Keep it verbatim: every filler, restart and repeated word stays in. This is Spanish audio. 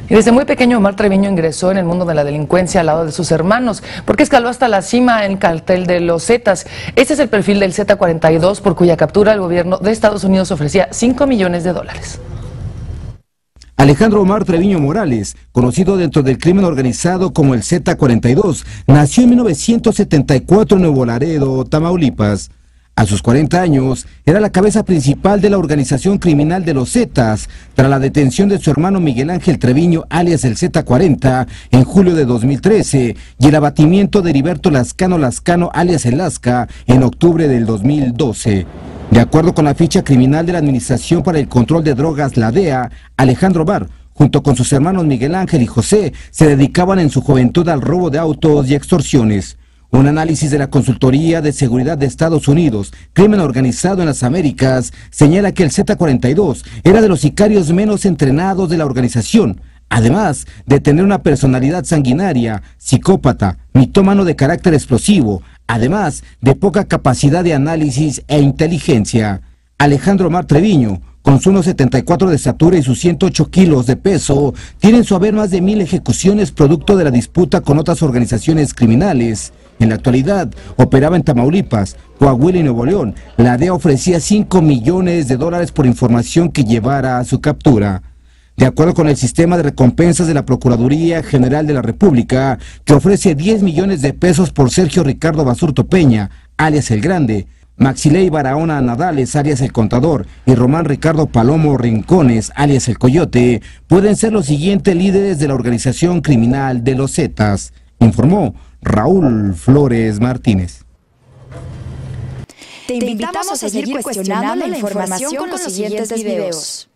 Y desde muy pequeño Omar Treviño ingresó en el mundo de la delincuencia al lado de sus hermanos, porque escaló hasta la cima en el cartel de los Zetas. Este es el perfil del Z cuarenta y dos, por cuya captura el gobierno de Estados Unidos ofrecía cinco millones de dólares. Alejandro Omar Treviño Morales, conocido dentro del crimen organizado como el Z cuarenta y dos, nació en mil novecientos setenta y cuatro en Nuevo Laredo, Tamaulipas. A sus cuarenta años, era la cabeza principal de la organización criminal de los Zetas, tras la detención de su hermano Miguel Ángel Treviño, alias el Z cuarenta, en julio de dos mil trece, y el abatimiento de Heriberto Lascano Lascano, alias el Lasca, en octubre del dos mil doce. De acuerdo con la ficha criminal de la Administración para el Control de Drogas, la D E A, Alejandro Omar, junto con sus hermanos Miguel Ángel y José, se dedicaban en su juventud al robo de autos y extorsiones. Un análisis de la Consultoría de Seguridad de Estados Unidos, Crimen Organizado en las Américas, señala que el Z cuarenta y dos era de los sicarios menos entrenados de la organización, además de tener una personalidad sanguinaria, psicópata, mitómano de carácter explosivo, además de poca capacidad de análisis e inteligencia. Alejandro Omar Treviño, con su uno setenta y cuatro de estatura y sus ciento ocho kilos de peso, tiene en su haber más de mil ejecuciones producto de la disputa con otras organizaciones criminales. En la actualidad, operaba en Tamaulipas, Coahuila y Nuevo León. La D E A ofrecía cinco millones de dólares por información que llevara a su captura. De acuerdo con el sistema de recompensas de la Procuraduría General de la República, que ofrece diez millones de pesos por Sergio Ricardo Basurto Peña, alias El Grande, Maxilei Barahona Nadales, alias El Contador, y Román Ricardo Palomo Rincones, alias El Coyote, pueden ser los siguientes líderes de la organización criminal de los Zetas, informó Raúl Flores Martínez. Te invitamos a seguir cuestionando la información con los siguientes videos.